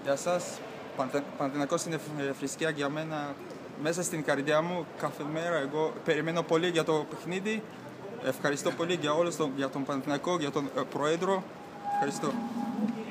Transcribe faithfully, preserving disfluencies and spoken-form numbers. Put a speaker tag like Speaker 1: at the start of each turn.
Speaker 1: Για σας, Παναθηναϊκός είναι θρησκεία για μένα, μέσα στην καρδιά μου κάθε μέρα. Εγώ περιμένω πολύ για το παιχνίδι. Ευχαριστώ πολύ για όλους, για τον Παναθηναϊκό, για τον Πρόεδρο. Ευχαριστώ.